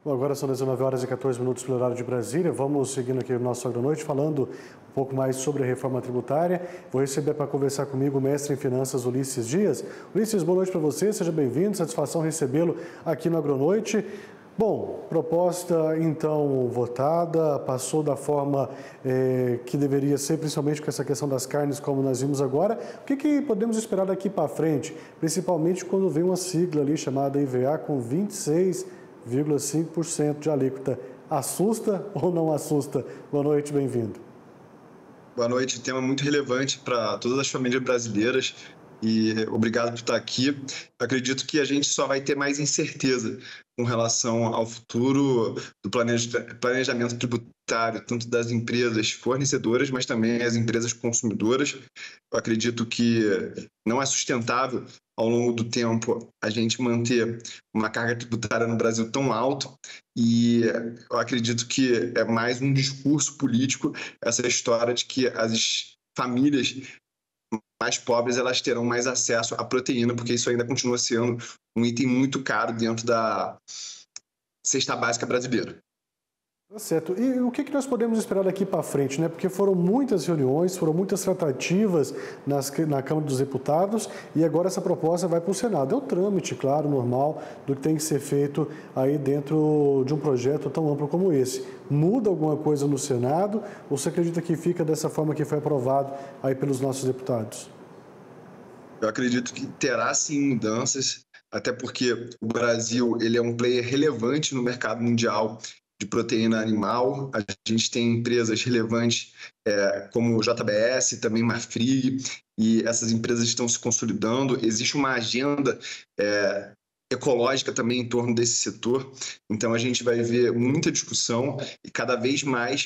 Bom, agora são 19 horas e 14 minutos pelo horário de Brasília. Vamos seguindo aqui o nosso Agronoite, falando um pouco mais sobre a reforma tributária. Vou receber para conversar comigo o mestre em finanças Ulisses Dias. Ulisses, boa noite para você, seja bem-vindo, satisfação recebê-lo aqui no Agronoite. Bom, proposta então votada, passou da forma que deveria ser, principalmente com essa questão das carnes, como nós vimos agora. O que podemos esperar daqui para frente, principalmente quando vem uma sigla ali chamada IVA com 26,5% de alíquota? Assusta ou não assusta? Boa noite, bem-vindo. Boa noite, tema muito relevante para todas as famílias brasileiras e obrigado por estar aqui. Eu acredito que a gente só vai ter mais incerteza com relação ao futuro do planejamento tributário, tanto das empresas fornecedoras, mas também as empresas consumidoras. Eu acredito que não é sustentável ao longo do tempo a gente manter uma carga tributária no Brasil tão alta, e eu acredito que é mais um discurso político essa história de que as famílias mais pobres elas terão mais acesso à proteína, porque isso ainda continua sendo um item muito caro dentro da cesta básica brasileira. Tá certo. E o que nós podemos esperar daqui para frente, né? Porque foram muitas reuniões, foram muitas tratativas na Câmara dos Deputados e agora essa proposta vai para o Senado. É o trâmite, claro, normal do que tem que ser feito aí dentro de um projeto tão amplo como esse. Muda alguma coisa no Senado ou você acredita que fica dessa forma que foi aprovado aí pelos nossos deputados? Eu acredito que terá sim mudanças, até porque o Brasil ele é um player relevante no mercado mundial de proteína animal. A gente tem empresas relevantes como JBS, também Marfrig, e essas empresas estão se consolidando. Existe uma agenda ecológica também em torno desse setor, então a gente vai ver muita discussão e cada vez mais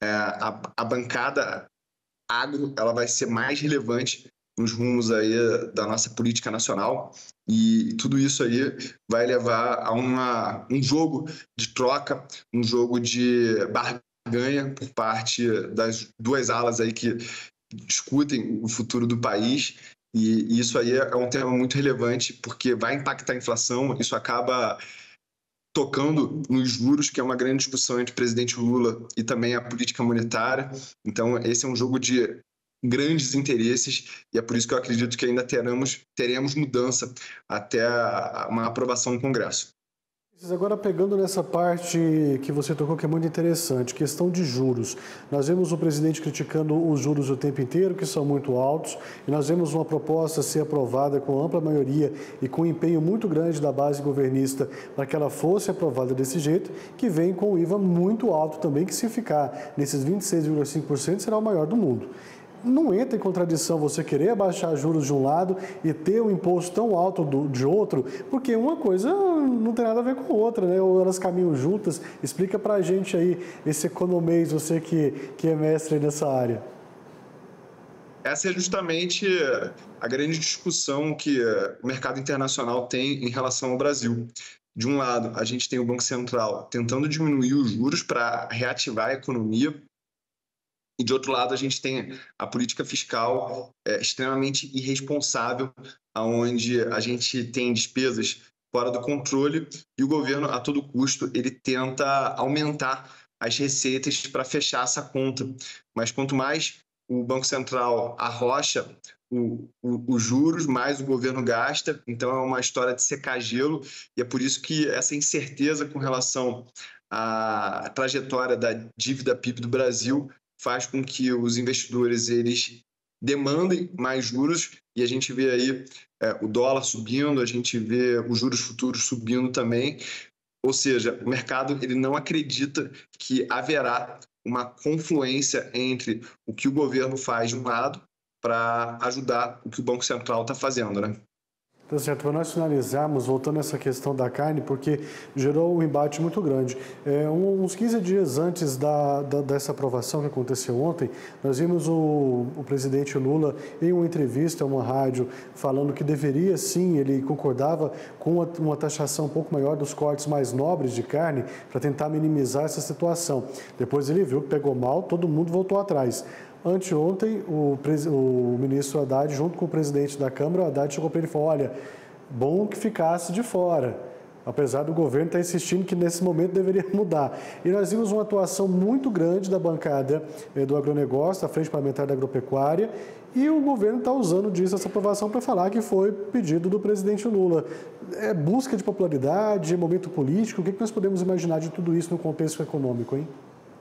a bancada agro ela vai ser mais relevante nos rumos aí da nossa política nacional, e tudo isso aí vai levar a um jogo de troca, um jogo de barganha por parte das duas alas aí que discutem o futuro do país, e isso aí é um tema muito relevante porque vai impactar a inflação. Isso acaba tocando nos juros, que é uma grande discussão entre o presidente Lula e também a política monetária. Então, esse é um jogo de grandes interesses e é por isso que eu acredito que ainda teremos mudança até uma aprovação no Congresso. Agora, pegando nessa parte que você tocou, que é muito interessante, questão de juros. Nós vemos o presidente criticando os juros o tempo inteiro, que são muito altos, e nós vemos uma proposta ser aprovada com ampla maioria e com um empenho muito grande da base governista para que ela fosse aprovada desse jeito, que vem com o IVA muito alto também, que se ficar nesses 26,5% será o maior do mundo. Não entra em contradição você querer abaixar juros de um lado e ter um imposto tão alto de outro, porque uma coisa não tem nada a ver com a outra, né? Ou elas caminham juntas. Explica pra gente aí, esse economês, você que é mestre nessa área. Essa é justamente a grande discussão que o mercado internacional tem em relação ao Brasil. De um lado, a gente tem o Banco Central tentando diminuir os juros para reativar a economia, e de outro lado a gente tem a política fiscal extremamente irresponsável, onde a gente tem despesas fora do controle e o governo, a todo custo, ele tenta aumentar as receitas para fechar essa conta. Mas quanto mais o Banco Central arrocha os juros, mais o governo gasta. Então é uma história de secar gelo, e é por isso que essa incerteza com relação à trajetória da dívida PIB do Brasil faz com que os investidores eles demandem mais juros, e a gente vê aí o dólar subindo, a gente vê os juros futuros subindo também. Ou seja, o mercado ele não acredita que haverá uma confluência entre o que o governo faz de um lado para ajudar o que o Banco Central está fazendo, né? Tá certo, para nós finalizarmos, voltando a essa questão da carne, porque gerou um embate muito grande. Uns 15 dias antes dessa aprovação que aconteceu ontem, nós vimos o presidente Lula em uma entrevista a uma rádio falando que deveria sim, ele concordava com uma taxação um pouco maior dos cortes mais nobres de carne para tentar minimizar essa situação. Depois ele viu que pegou mal, todo mundo voltou atrás. Anteontem, o ministro Haddad, junto com o presidente da Câmara, o Haddad chegou para ele e falou: olha, bom que ficasse de fora. Apesar do governo estar insistindo que nesse momento deveria mudar. E nós vimos uma atuação muito grande da bancada do agronegócio, da Frente Parlamentar da Agropecuária, e o governo está usando disso, essa aprovação, para falar que foi pedido do presidente Lula. É busca de popularidade, momento político, o que nós podemos imaginar de tudo isso no contexto econômico, hein?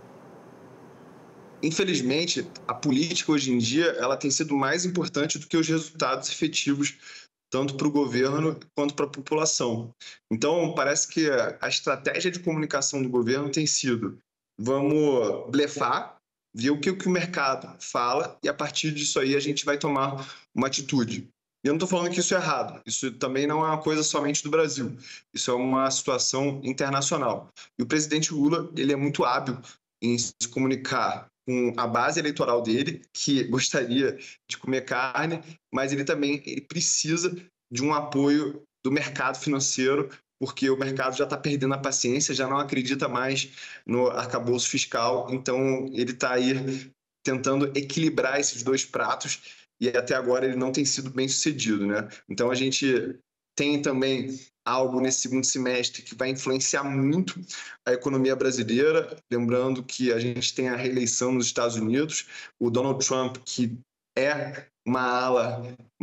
Infelizmente, a política hoje em dia ela tem sido mais importante do que os resultados efetivos, tanto para o governo quanto para a população. Então, parece que a estratégia de comunicação do governo tem sido: vamos blefar, ver o que o mercado fala e, a partir disso aí, a gente vai tomar uma atitude. E eu não estou falando que isso é errado, isso também não é uma coisa somente do Brasil, isso é uma situação internacional. E o presidente Lula, ele é muito hábil em se comunicar com a base eleitoral dele, que gostaria de comer carne, mas ele também precisa de um apoio do mercado financeiro, porque o mercado já está perdendo a paciência, já não acredita mais no arcabouço fiscal, então ele está aí tentando equilibrar esses dois pratos e até agora ele não tem sido bem sucedido, né? Então a gente tem também algo nesse segundo semestre que vai influenciar muito a economia brasileira. Lembrando que a gente tem a reeleição nos Estados Unidos, o Donald Trump, que é uma ala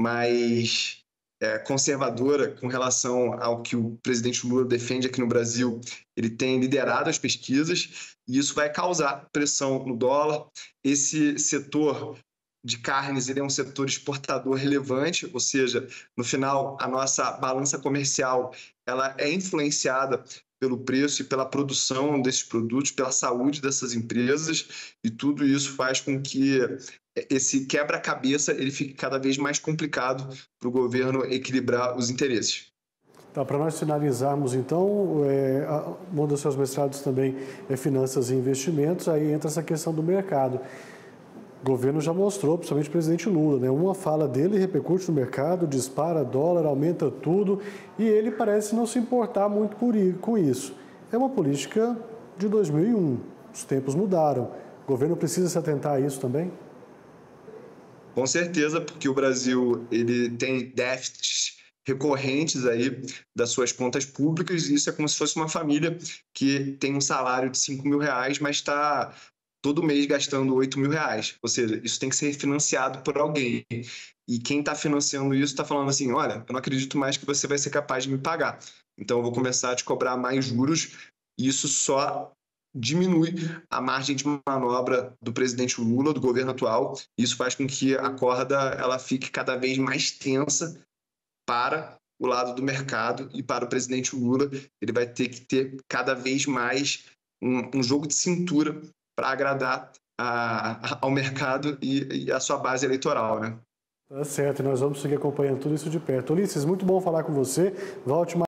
mais conservadora com relação ao que o presidente Lula defende aqui no Brasil, ele tem liderado as pesquisas e isso vai causar pressão no dólar. Esse setor de carnes, ele é um setor exportador relevante, ou seja, no final, a nossa balança comercial ela é influenciada pelo preço e pela produção desses produtos, pela saúde dessas empresas, e tudo isso faz com que esse quebra-cabeça ele fique cada vez mais complicado para o governo equilibrar os interesses. Tá, para nós finalizarmos, então, um dos seus mestrados também é Finanças e Investimentos, aí entra essa questão do mercado. O governo já mostrou, principalmente o presidente Lula, né? Uma fala dele repercute no mercado, dispara dólar, aumenta tudo, e ele parece não se importar muito com isso. É uma política de 2001, os tempos mudaram. O governo precisa se atentar a isso também? Com certeza, porque o Brasil ele tem déficits recorrentes aí das suas contas públicas, e isso é como se fosse uma família que tem um salário de R$5.000, mas está todo mês gastando R$8.000. Ou seja, isso tem que ser financiado por alguém. E quem está financiando isso está falando assim: olha, eu não acredito mais que você vai ser capaz de me pagar. Então eu vou começar a te cobrar mais juros. E isso só diminui a margem de manobra do presidente Lula, do governo atual. Isso faz com que a corda ela fique cada vez mais tensa para o lado do mercado e para o presidente Lula. Ele vai ter que ter cada vez mais um jogo de cintura para agradar ao mercado e a sua base eleitoral, né? Tá certo, nós vamos seguir acompanhando tudo isso de perto. Ulisses, muito bom falar com você. Volte mais.